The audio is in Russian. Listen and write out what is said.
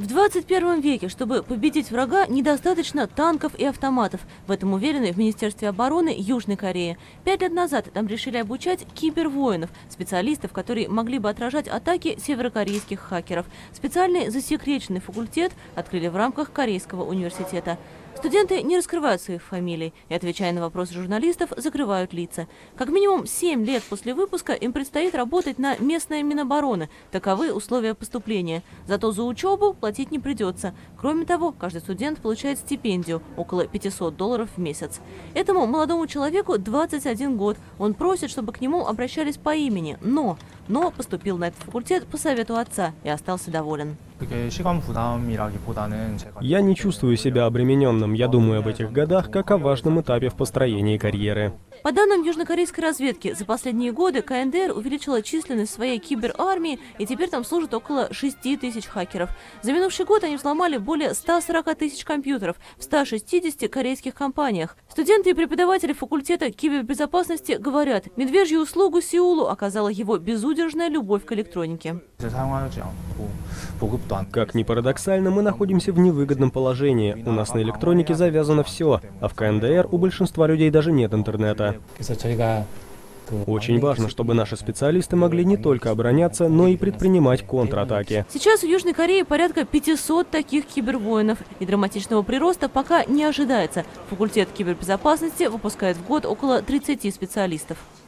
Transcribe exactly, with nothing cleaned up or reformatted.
В двадцать первом веке, чтобы победить врага, недостаточно танков и автоматов. В этом уверены в Министерстве обороны Южной Кореи. Пять лет назад там решили обучать кибервоинов, специалистов, которые могли бы отражать атаки северокорейских хакеров. Специальный засекреченный факультет открыли в рамках Корейского университета. Студенты не раскрывают своих фамилий и, отвечая на вопросы журналистов, закрывают лица. Как минимум семь лет после выпуска им предстоит работать на местное Минобороны. Таковы условия поступления. Зато за учебу платить не придется. Кроме того, каждый студент получает стипендию – около пятисот долларов в месяц. Этому молодому человеку двадцать один год. Он просит, чтобы к нему обращались по имени. Но, но поступил на этот факультет по совету отца и остался доволен. Я не чувствую себя обремененным. Я думаю об этих годах как о важном этапе в построении карьеры. По данным южнокорейской разведки, за последние годы КНДР увеличила численность своей киберармии, и теперь там служит около шести тысяч хакеров. За минувший год они взломали более ста сорока тысяч компьютеров в ста шестидесяти корейских компаниях. Студенты и преподаватели факультета кибербезопасности говорят, медвежью услугу Сеулу оказала его безудержная любовь к электронике. Как ни парадоксально, мы находимся в невыгодном положении. У нас на электронике завязано все, а в КНДР у большинства людей даже нет интернета. Очень важно, чтобы наши специалисты могли не только обороняться, но и предпринимать контратаки. Сейчас в Южной Корее порядка пятисот таких кибервоинов, и драматичного прироста пока не ожидается. Факультет кибербезопасности выпускает в год около тридцати специалистов.